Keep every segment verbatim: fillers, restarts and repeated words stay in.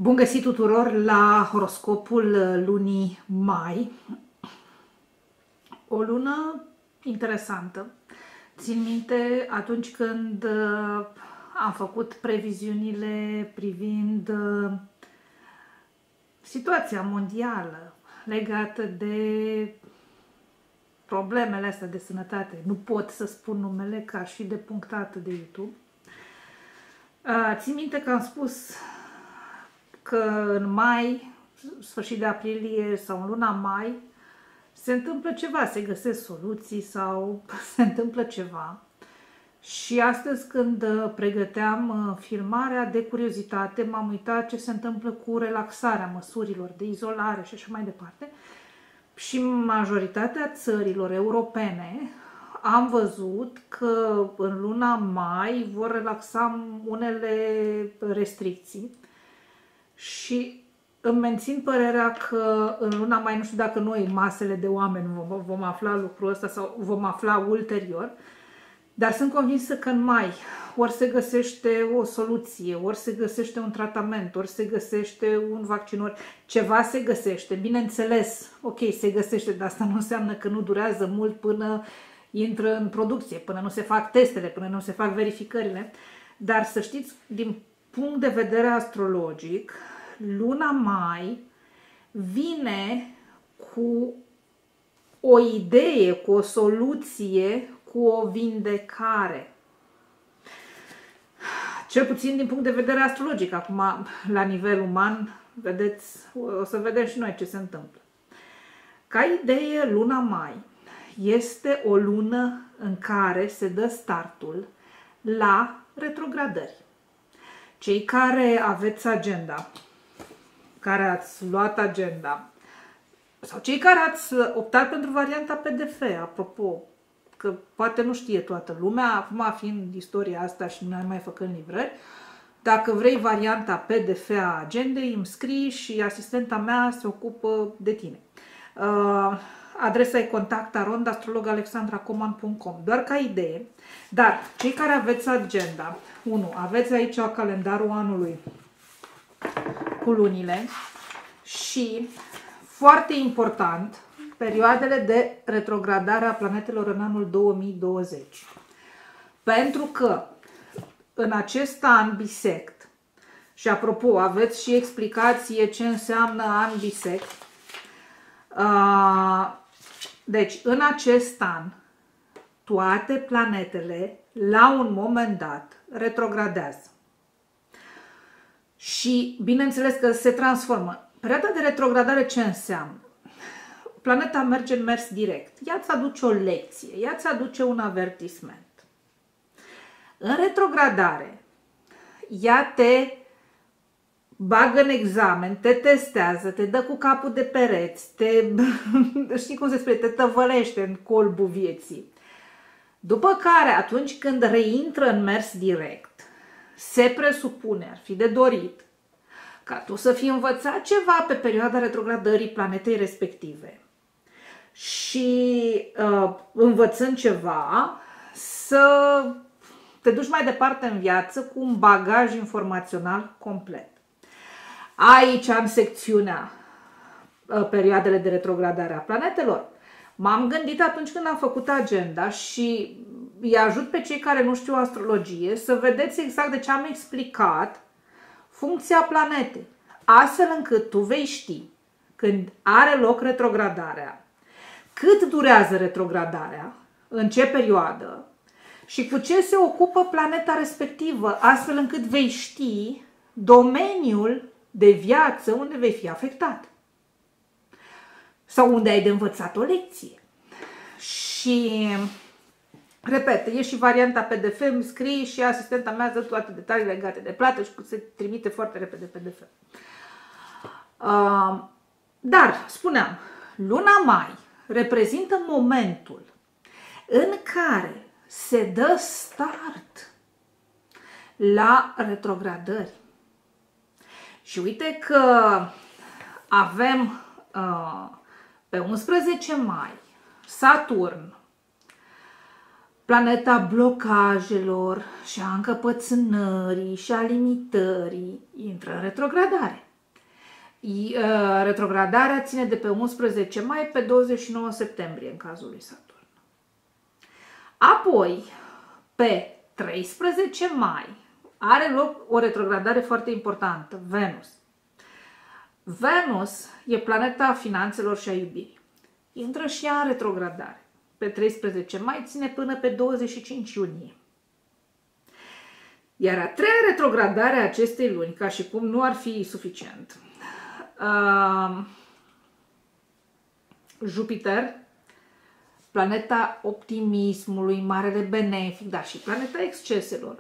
Bun găsit tuturor la horoscopul lunii mai. O lună interesantă. Țin minte atunci când am făcut previziunile privind situația mondială legată de problemele astea de sănătate. Nu pot să spun numele, că aș fi depunctată de YouTube. Țin minte că am spus că în mai, sfârșit de aprilie sau în luna mai, se întâmplă ceva, se găsesc soluții sau se întâmplă ceva. Și astăzi, când pregăteam filmarea, de curiozitate, m-am uitat ce se întâmplă cu relaxarea măsurilor de izolare și așa mai departe. Și majoritatea țărilor europene am văzut că în luna mai vor relaxa unele restricții. Și îmi mențin părerea că în luna mai, nu știu dacă noi, masele de oameni, vom, vom afla lucrul ăsta sau vom afla ulterior, dar sunt convinsă că în mai ori se găsește o soluție, ori se găsește un tratament, ori se găsește un vaccin, ori ceva se găsește. Bineînțeles, ok, se găsește, dar asta nu înseamnă că nu durează mult până intră în producție, până nu se fac testele, până nu se fac verificările. Dar să știți, din punct de vedere astrologic, luna mai vine cu o idee, cu o soluție, cu o vindecare. Cel puțin din punct de vedere astrologic. Acum, la nivel uman, vedeți, o să vedem și noi ce se întâmplă. Ca idee, luna mai este o lună în care se dă startul la retrogradări. Cei care aveți agenda, care ați luat agenda, sau cei care ați optat pentru varianta P D F, apropo, că poate nu știe toată lumea, acum fiind istoria asta și noi mai făcând livrări, dacă vrei varianta P D F a agendei, îmi scrii și asistenta mea se ocupă de tine. Uh, adresa e contact arond astrolog alexandra coman punct com, doar ca idee. Dar cei care aveți agenda, unu, aveți aici calendarul anului cu lunile și, foarte important, perioadele de retrogradare a planetelor în anul două mii douăzeci. Pentru că în acest an bisect, și apropo, aveți și explicație ce înseamnă an bisect, deci în acest an toate planetele la un moment dat retrogradează. Și bineînțeles că se transformă. Perioada de retrogradare ce înseamnă? Planeta merge în mers direct. Ea îți aduce o lecție, ea îți aduce un avertisment. În retrogradare, ea te bagă în examen, te testează, te dă cu capul de pereți, te, știi cum se spune, te tăvălește în colbul vieții. După care, atunci când reintră în mers direct, se presupune, ar fi de dorit, ca tu să fii învățat ceva pe perioada retrogradării planetei respective. Și uh, învățând ceva, să te duci mai departe în viață cu un bagaj informațional complet. Aici, în secțiunea uh, perioadele de retrogradare a planetelor, m-am gândit atunci când am făcut agenda și îi ajut pe cei care nu știu astrologie să vedeți exact de ce am explicat funcția planetei, astfel încât tu vei ști când are loc retrogradarea, cât durează retrogradarea, în ce perioadă și cu ce se ocupă planeta respectivă, astfel încât vei ști domeniul de viață unde vei fi afectat sau unde ai de învățat o lecție. Și, repet, e și varianta P D F, îmi scrii și asistenta mea dă toate detaliile legate de plată și se trimite foarte repede P D F. Uh, dar, spuneam, luna mai reprezintă momentul în care se dă start la retrogradări. Și uite că avem uh, pe unsprezece mai Saturn, planeta blocajelor și a încăpățânării și a limitării, intră în retrogradare. Retrogradarea ține de pe unsprezece mai pe douăzeci și nouă septembrie în cazul lui Saturn. Apoi, pe treisprezece mai, are loc o retrogradare foarte importantă, Venus. Venus e planeta finanțelor și a iubirii. Intră și ea în retrogradare. Pe treisprezece mai ține până pe douăzeci și cinci iunie. Iar a treia retrogradare a acestei luni, ca și cum nu ar fi suficient, uh, Jupiter, planeta optimismului, marele benefic, dar și planeta exceselor,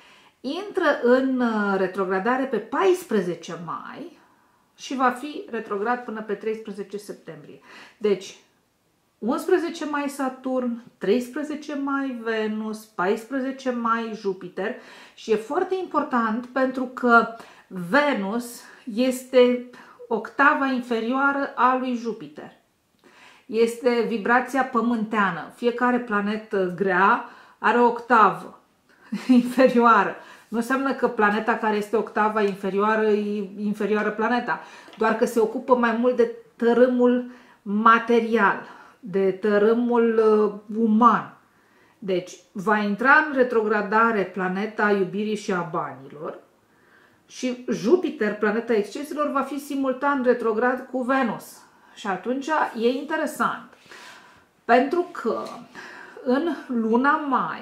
intră în retrogradare pe paisprezece mai și va fi retrograd până pe treisprezece septembrie. Deci, unsprezece mai Saturn, treisprezece mai Venus, paisprezece mai Jupiter și e foarte important pentru că Venus este octava inferioară a lui Jupiter. Este vibrația pământeană. Fiecare planetă grea are o octavă inferioară. Nu înseamnă că planeta care este octava inferioară e inferioară planeta, doar că se ocupă mai mult de tărâmul material, de tărâmul uh, uman. Deci va intra în retrogradare planeta iubirii și a banilor și Jupiter, planeta exceselor, va fi simultan retrograd cu Venus. Și atunci e interesant, pentru că în luna mai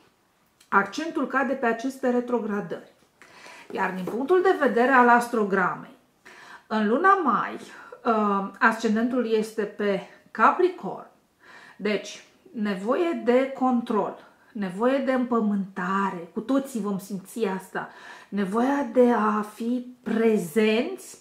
accentul cade pe aceste retrogradări. Iar din punctul de vedere al astrogramei, în luna mai ascendentul este pe Capricorn. Deci, nevoie de control, nevoie de împământare, cu toții vom simți asta, nevoia de a fi prezenți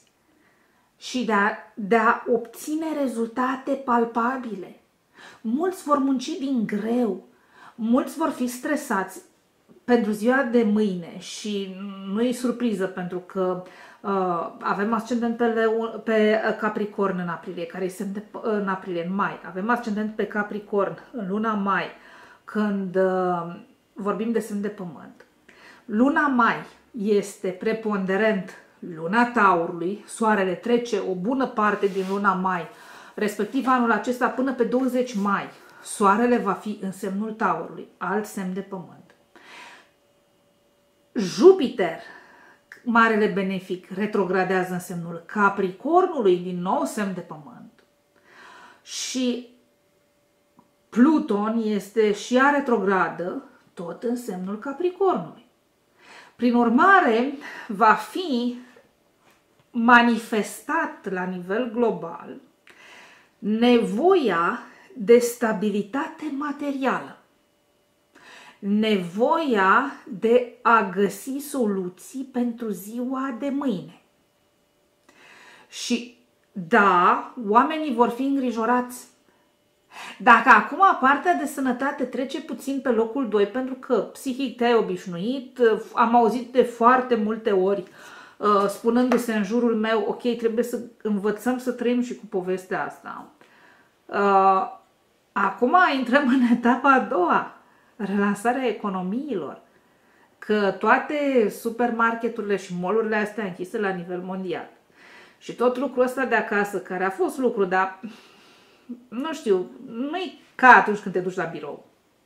și de a, de a obține rezultate palpabile. Mulți vor munci din greu, mulți vor fi stresați pentru ziua de mâine și nu e surpriză pentru că uh, avem ascendent pe, pe Capricorn în aprilie, care e semn de, în aprilie, în mai. Avem ascendent pe Capricorn în luna mai, când uh, vorbim de semn de pământ. Luna mai este preponderent luna Taurului, soarele trece o bună parte din luna mai, respectiv anul acesta până pe douăzeci mai, soarele va fi în semnul Taurului, alt semn de pământ. Jupiter, marele benefic, retrogradează în semnul Capricornului, din nou semn de pământ. Și Pluton este și ea retrogradă, tot în semnul Capricornului. Prin urmare, va fi manifestat la nivel global nevoia de stabilitate materială, nevoia de a găsi soluții pentru ziua de mâine. Și da, oamenii vor fi îngrijorați. Dacă acum partea de sănătate trece puțin pe locul doi, pentru că psihic te-ai obișnuit, am auzit de foarte multe ori spunându-se în jurul meu, ok, trebuie să învățăm să trăim și cu povestea asta. Acum intrăm în etapa a doua, relansarea economiilor, că toate supermarketurile și mall-urile astea închise la nivel mondial. Și tot lucrul ăsta de acasă, care a fost lucru, dar nu știu, nu-i ca atunci când te duci la birou.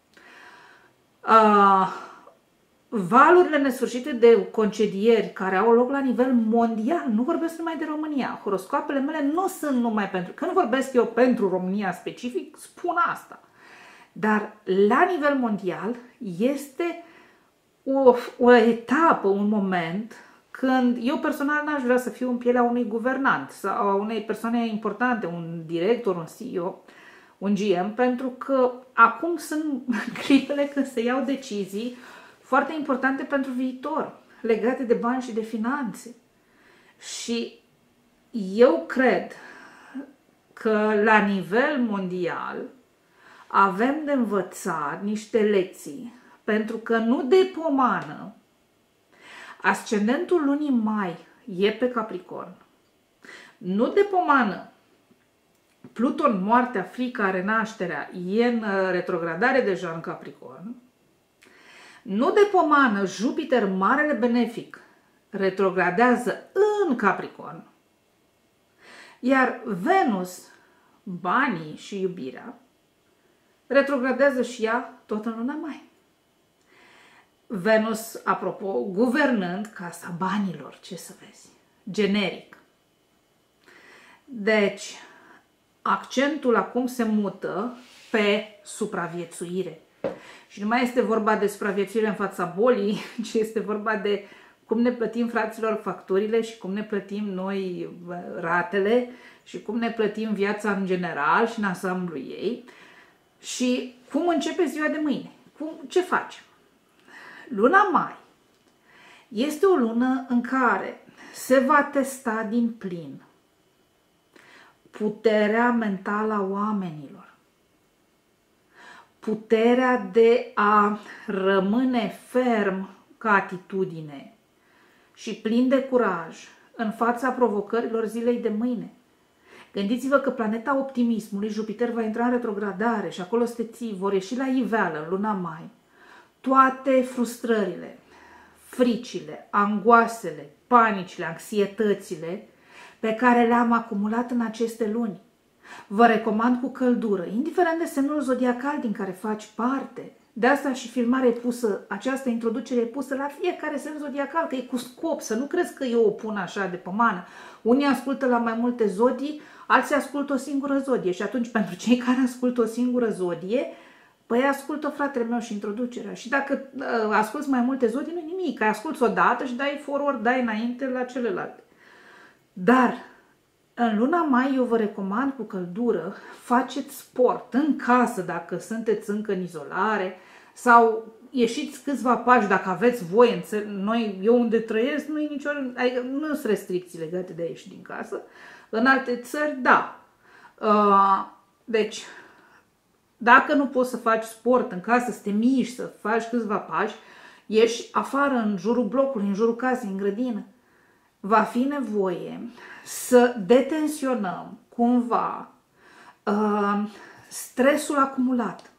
Uh, valurile nesfârșite de concedieri care au loc la nivel mondial, nu vorbesc numai de România. Horoscoapele mele nu sunt numai pentru, că nu vorbesc eu pentru România specific, spun asta. Dar la nivel mondial este o, o etapă, un moment când eu personal n-aș vrea să fiu în pielea unui guvernant sau a unei persoane importante, un director, un C E O, un G M, pentru că acum sunt clipele când se iau decizii foarte importante pentru viitor, legate de bani și de finanțe. Și eu cred că la nivel mondial avem de învățat niște lecții, pentru că nu de pomană ascendentul lunii mai e pe Capricorn. Nu de pomană Pluton, moartea, frica, renașterea, e în retrogradare deja în Capricorn. Nu de pomană Jupiter, marele benefic, retrogradează în Capricorn. Iar Venus, banii și iubirea, retrogradează și ea tot în luna mai. Venus, apropo, guvernând casa banilor, ce să vezi, generic. Deci, accentul acum se mută pe supraviețuire. Și nu mai este vorba de supraviețuire în fața bolii, ci este vorba de cum ne plătim, fraților, facturile și cum ne plătim noi ratele și cum ne plătim viața în general și în ansamblu ei și cum începe ziua de mâine. Cum, ce facem? Luna mai este o lună în care se va testa din plin puterea mentală a oamenilor, puterea de a rămâne ferm ca atitudine și plin de curaj în fața provocărilor zilei de mâine. Gândiți-vă că planeta optimismului, Jupiter, va intra în retrogradare și acolo steții vor ieși la iveală în luna mai toate frustrările, fricile, angoasele, panicile, anxietățile pe care le-am acumulat în aceste luni. Vă recomand cu căldură, indiferent de semnul zodiacal din care faci parte. De asta și filmarea e pusă, această introducere e pusă la fiecare semn zodiacal, că e cu scop, să nu crezi că eu o pun așa de pomană. Unii ascultă la mai multe zodii, alții ascultă o singură zodie și atunci pentru cei care ascultă o singură zodie, păi ascultă, fratele meu, și introducerea. Și dacă uh, asculți mai multe zodii, nu nimic, că asculți o dată și dai forward, dai înainte la celelalte. Dar în luna mai eu vă recomand cu căldură, faceți sport în casă dacă sunteți încă în izolare sau ieșiți câțiva pași dacă aveți voie. În țări, noi, eu unde trăiesc, nu e nicio, adică nu sunt restricții legate de a ieși din casă. În alte țări, da. Uh, deci, dacă nu poți să faci sport în casă, să te miști, să faci câțiva pași, ieși afară, în jurul blocului, în jurul casei, în grădină. Va fi nevoie să detensionăm cumva uh, stresul acumulat.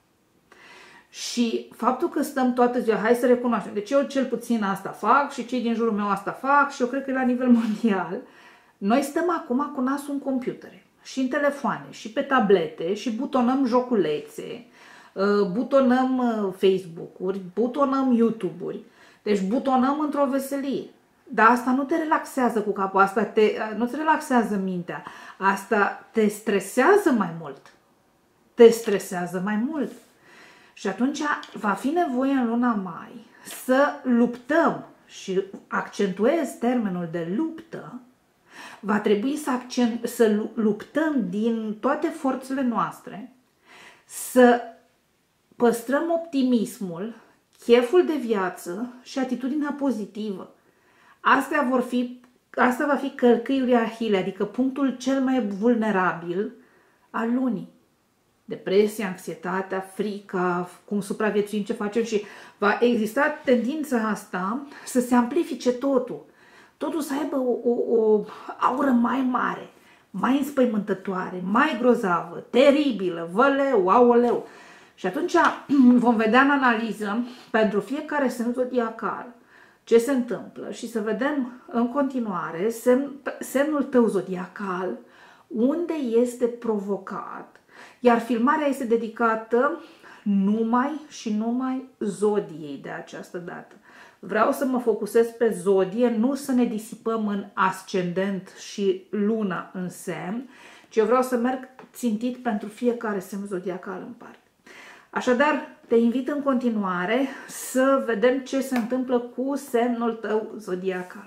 Și faptul că stăm toată ziua, hai să recunoaștem, deci eu cel puțin asta fac și cei din jurul meu asta fac și eu cred că e la nivel mondial. Noi stăm acum cu nasul în computere și în telefoane și pe tablete și butonăm joculețe, butonăm Facebook-uri, butonăm YouTube-uri, deci butonăm într-o veselie. Dar asta nu te relaxează cu capul, asta te, nu te relaxează mintea, asta te stresează mai mult. Te stresează mai mult. Și atunci va fi nevoie în luna mai să luptăm și accentuez termenul de luptă. Va trebui să, accent, să luptăm din toate forțele noastre, să păstrăm optimismul, cheful de viață și atitudinea pozitivă. Astea vor fi, asta va fi călcâiul Ahile, adică punctul cel mai vulnerabil al lunii. Depresia, anxietatea, frica, cum supraviețuim, ce facem și va exista tendința asta să se amplifice totul. Totul să aibă o, o, o aură mai mare, mai înspăimântătoare, mai grozavă, teribilă, văleu, aoleu. Și atunci vom vedea în analiză pentru fiecare semn zodiacal ce se întâmplă și să vedem în continuare semn, semnul tău zodiacal, unde este provocat. Iar filmarea este dedicată numai și numai zodiei de această dată. Vreau să mă focusez pe zodie, nu să ne disipăm în ascendent și luna în semn, ci eu vreau să merg țintit pentru fiecare semn zodiacal în parte. Așadar, te invit în continuare să vedem ce se întâmplă cu semnul tău zodiacal.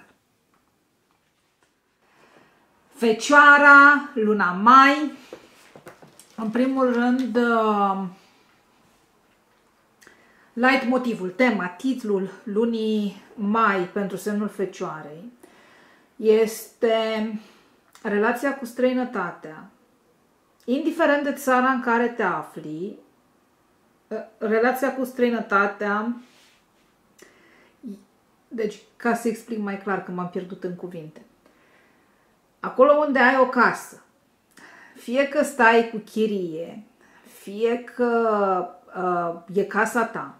Fecioara, luna mai. În primul rând, light motivul, tema, titlul lunii mai pentru semnul Fecioarei este relația cu străinătatea. Indiferent de țara în care te afli, relația cu străinătatea, deci ca să explic mai clar că m-am pierdut în cuvinte, acolo unde ai o casă, fie că stai cu chirie, fie că uh, e casa ta,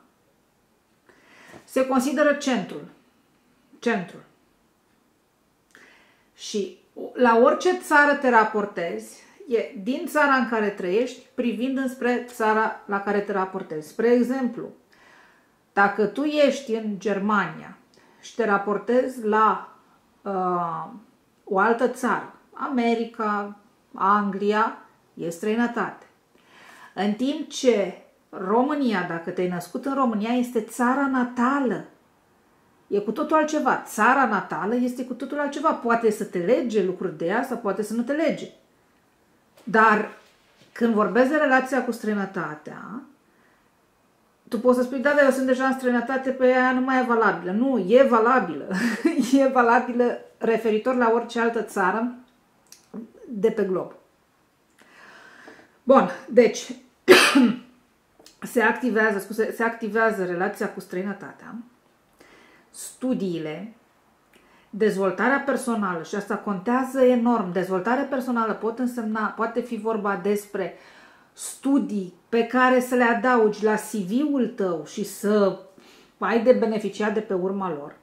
se consideră centrul. Centrul. Și La orice țară te raportezi, e din țara în care trăiești, privind înspre țara la care te raportezi. Spre exemplu, dacă tu ești în Germania și te raportezi la uh, o altă țară, America, Anglia, e străinătate. În timp ce România, dacă te-ai născut în România, este țara natală. E cu totul altceva. Țara natală este cu totul altceva. Poate să te lege lucruri de ea sau poate să nu te lege. Dar când vorbesc de relația cu străinătatea, tu poți să spui, da, dar eu sunt deja în străinătate, pe aia nu mai e valabilă. Nu, e valabilă. E valabilă referitor la orice altă țară de pe glob. Bun, deci se activează, scuze, se activează relația cu străinătatea, studiile, dezvoltarea personală, și asta contează enorm. Dezvoltarea personală pot însemna, poate fi vorba despre studii pe care să le adaugi la C V-ul tău și să ai de beneficiat de pe urma lor.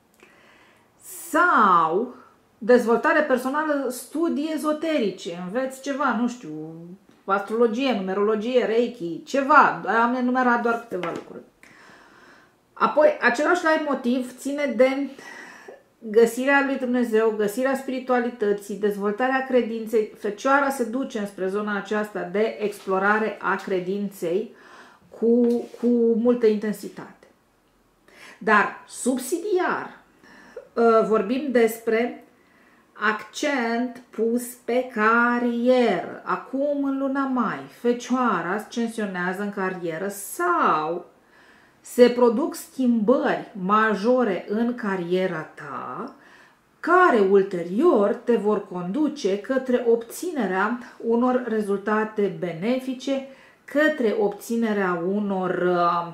Sau dezvoltare personală, studii ezoterice, înveți ceva, nu știu, astrologie, numerologie, reiki, ceva, am enumerat doar câteva lucruri. Apoi, același motiv ține de găsirea lui Dumnezeu, găsirea spiritualității, dezvoltarea credinței. Fecioara se duce spre zona aceasta de explorare a credinței cu, cu multă intensitate. Dar, subsidiar, vorbim despre accent pus pe carieră. Acum, în luna mai, Fecioara ascensionează în carieră sau se produc schimbări majore în cariera ta, care ulterior te vor conduce către obținerea unor rezultate benefice, către obținerea unor uh,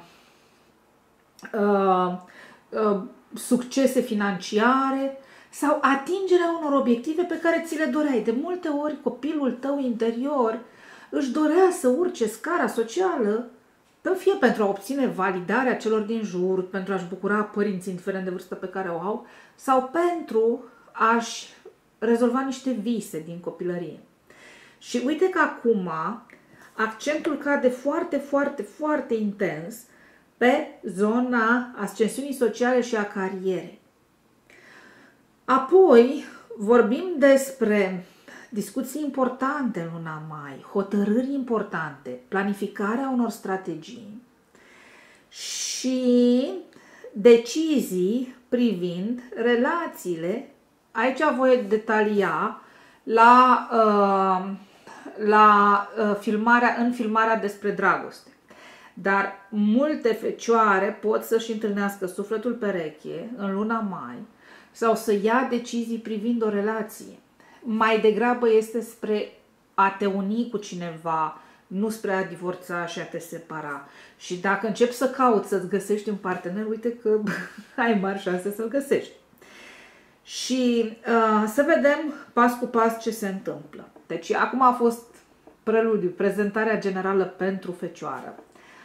uh, uh, succese financiare sau atingerea unor obiective pe care ți le doreai. De multe ori copilul tău interior își dorea să urce scara socială, fie pentru a obține validarea celor din jur, pentru a-și bucura părinții indiferent de vârstă pe care o au, sau pentru a-și rezolva niște vise din copilărie. Și uite că acum accentul cade foarte, foarte, foarte intens pe zona ascensiunii sociale și a carierei. Apoi vorbim despre discuții importante în luna mai, hotărâri importante, planificarea unor strategii și decizii privind relațiile. Aici voi detalia la, uh, la uh, filmarea, în filmarea despre dragoste. Dar multe fecioare pot să-și întâlnească sufletul pereche în luna mai sau să ia decizii privind o relație. Mai degrabă este spre a te uni cu cineva, nu spre a divorța și a te separa. Și dacă începi să cauți să-ți găsești un partener, uite că ai mari șanse să-l găsești. Și uh, să vedem pas cu pas ce se întâmplă. Deci acum a fost preludiu, prezentarea generală pentru Fecioară.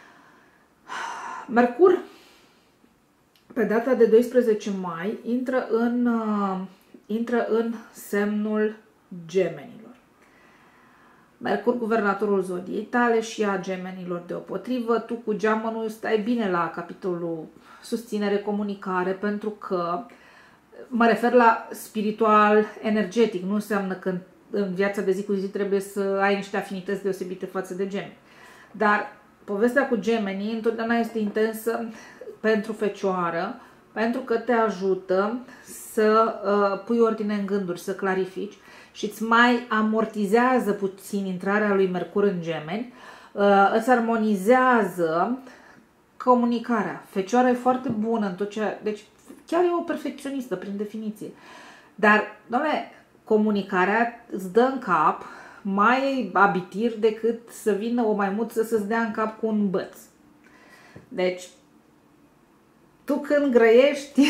Mercur, pe data de doisprezece mai, intră în... Uh, intră în semnul Gemenilor. Mercur, guvernatorul zodiei tale, și a Gemenilor deopotrivă. Tu cu geamănul stai bine la capitolul susținere, comunicare, pentru că mă refer la spiritual, energetic. Nu înseamnă că în viața de zi cu zi trebuie să ai niște afinități deosebite față de Gemeni. Dar povestea cu Gemenii întotdeauna este intensă pentru Fecioară, pentru că te ajută să uh, pui ordine în gânduri, să clarifici și îți mai amortizează puțin intrarea lui Mercur în Gemeni, uh, îți armonizează comunicarea. Fecioara e foarte bună în tot ce... Deci chiar e o perfecționistă prin definiție. Dar, doamne, comunicarea îți dă în cap mai abitir decât să vină o maimuță să-ți dea în cap cu un băț. Deci, tu când grăiești...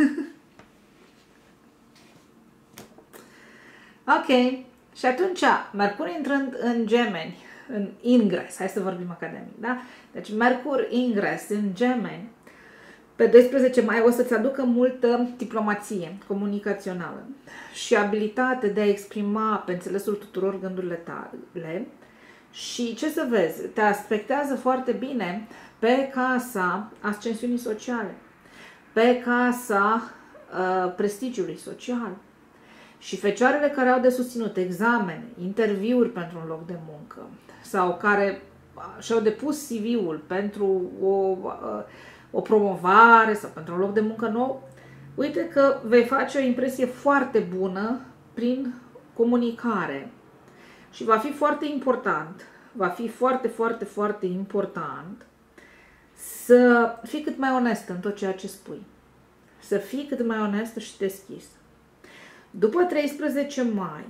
Ok. Și atunci, Mercur intrând în Gemeni, în ingres, hai să vorbim academic, da? Deci Mercur ingres în Gemeni, Pe doisprezece mai o să-ți aducă multă diplomație comunicațională și abilitate de a exprima pe înțelesul tuturor gândurile tale. Și ce să vezi, te aspectează foarte bine pe casa ascensiunii sociale, pe casa uh, prestigiului social. Și fecioarele care au de susținut examene, interviuri pentru un loc de muncă sau care și-au depus C V-ul pentru o, o promovare sau pentru un loc de muncă nou, uite că vei face o impresie foarte bună prin comunicare. Și va fi foarte important, va fi foarte, foarte, foarte important să fii cât mai onest în tot ceea ce spui. Să fii cât mai onestă și deschis. După treisprezece mai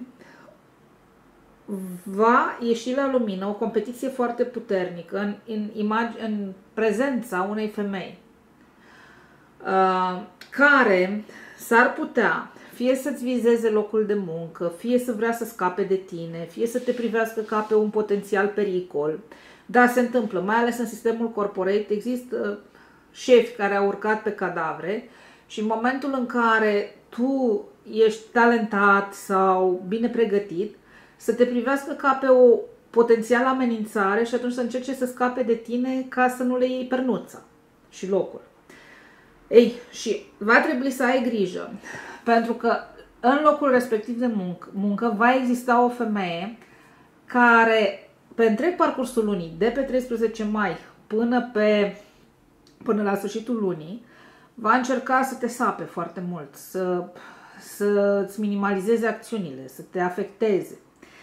va ieși la lumină o competiție foarte puternică în, în, imag- în prezența unei femei uh, care s-ar putea fie să-ți vizeze locul de muncă, fie să vrea să scape de tine, fie să te privească ca pe un potențial pericol. Da, se întâmplă, mai ales în sistemul corporate, există șefi care au urcat pe cadavre și în momentul în care tu ești talentat sau bine pregătit, să te privească ca pe o potențială amenințare și atunci să încerce să scape de tine ca să nu le iei pernuța și locul. Ei, și va trebui să ai grijă, pentru că în locul respectiv de muncă, muncă va exista o femeie care pe întreg parcursul lunii, de pe treisprezece mai până, pe, până la sfârșitul lunii, va încerca să te sape foarte mult, să, să-ți minimalizeze acțiunile, să te afecteze.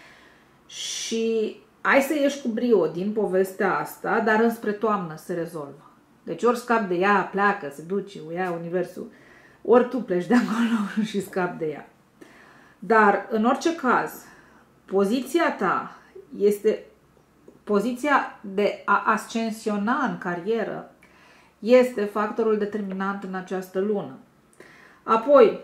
Și ai să ieși cu brio din povestea asta, dar înspre toamnă se rezolvă. Deci ori scapi de ea, pleacă, se duce, o ia universul, ori tu pleci de acolo și scapi de ea. Dar, în orice caz, poziția ta este poziția de a ascensiona în carieră, este factorul determinant în această lună. Apoi,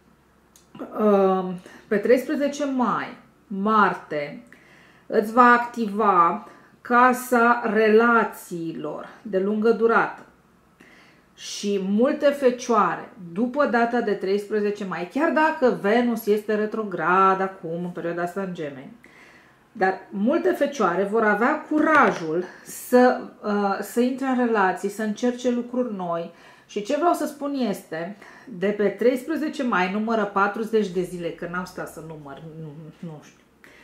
pe treisprezece mai, Marte îți va activa casa relațiilor de lungă durată. Și multe fecioare, după data de treisprezece mai, chiar dacă Venus este retrograd acum, în perioada asta în Gemeni, dar multe fecioare vor avea curajul să, uh, să intre în relații, să încerce lucruri noi. Și ce vreau să spun este, de pe treisprezece mai numără patruzeci de zile, că n-am stat să număr, nu, nu știu.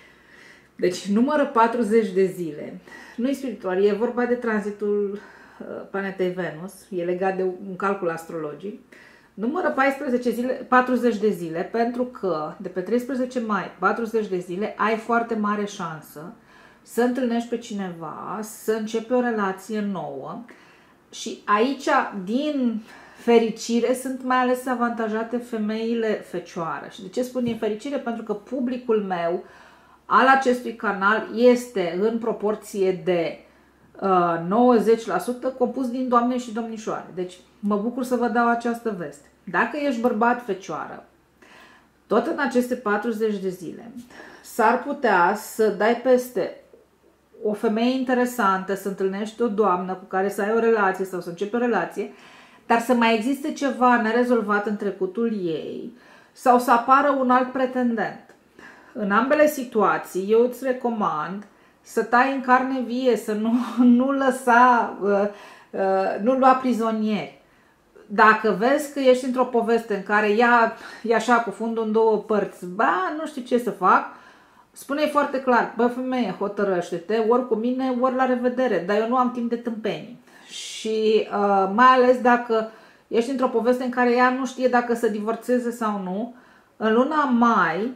Deci numără patruzeci de zile. Nu-i spiritual, e vorba de tranzitul uh, planetei Venus, e legat de un calcul astrologic. Numără paisprezece zile, patruzeci de zile, pentru că de pe treisprezece mai, patruzeci de zile, ai foarte mare șansă să întâlnești pe cineva, să începi o relație nouă. Și aici, din fericire, sunt mai ales avantajate femeile fecioară. Și de ce spun din fericire? Pentru că publicul meu al acestui canal este în proporție de uh, nouăzeci la sută compus din doamne și domnișoare. Deci mă bucur să vă dau această veste. Dacă ești bărbat fecioară, tot în aceste patruzeci de zile, s-ar putea să dai peste o femeie interesantă, să întâlnești o doamnă cu care să ai o relație sau să începi o relație, dar să mai existe ceva nerezolvat în trecutul ei sau să apară un alt pretendent. În ambele situații, eu îți recomand să tai în carne vie, să nu, nu lăsa, uh, uh, nu lua prizonieri. Dacă vezi că ești într-o poveste în care ea e așa cu fundul în două părți, ba, nu știu ce să fac, spune-i foarte clar, bă, femeie, hotărăște-te, ori cu mine, ori la revedere, dar eu nu am timp de tâmpenii. Și uh, mai ales dacă ești într-o poveste în care ea nu știe dacă să divorțeze sau nu, în luna mai,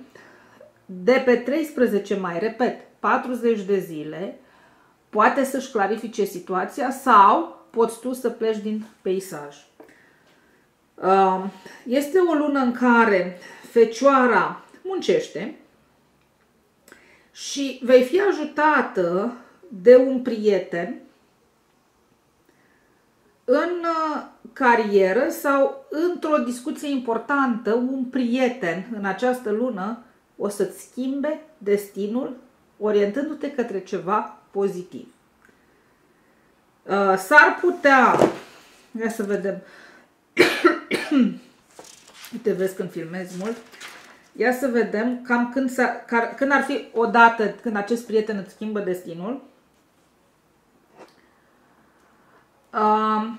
de pe treisprezece mai, repet, patruzeci de zile, poate să-și clarifice situația sau poți tu să pleci din peisaj. Este o lună în care fecioara muncește și vei fi ajutată de un prieten în carieră sau într-o discuție importantă. Un prieten în această lună o să-ți schimbe destinul orientându-te către ceva pozitiv. S-ar putea Ia să vedem. Uite, vezi când filmez mult. Ia să vedem cam când, când ar fi o dată când acest prieten îți schimbă destinul. Um,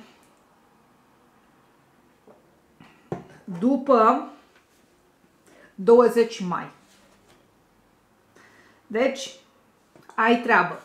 după douăzeci mai. Deci, ai treabă.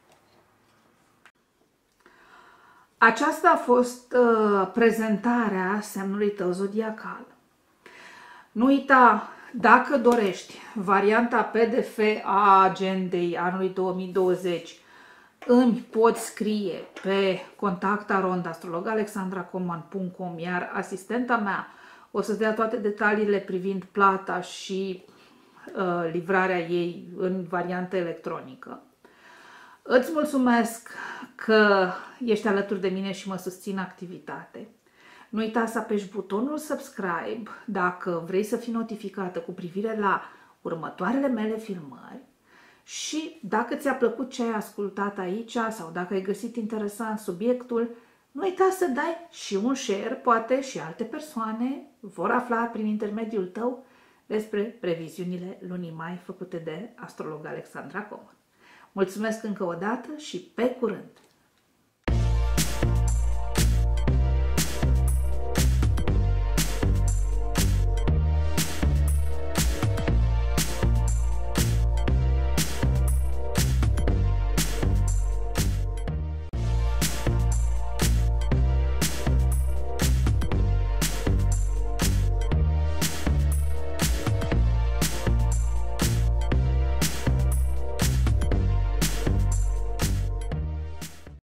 Aceasta a fost uh, prezentarea semnului tău zodiacal. Nu uita, dacă dorești varianta P D F a agendei anului două mii douăzeci, îmi poți scrie pe contact arond astrolog alexandra coman punct com, iar asistenta mea o să-ți dea toate detaliile privind plata și uh, livrarea ei în variantă electronică. Îți mulțumesc că ești alături de mine și mă susțin activitate. Nu uita să apeși butonul subscribe dacă vrei să fii notificată cu privire la următoarele mele filmări și dacă ți-a plăcut ce ai ascultat aici sau dacă ai găsit interesant subiectul, nu uita să dai și un share, poate și alte persoane vor afla prin intermediul tău despre previziunile lunii mai făcute de astrolog Alexandra Coman. Mulțumesc încă o dată și pe curând!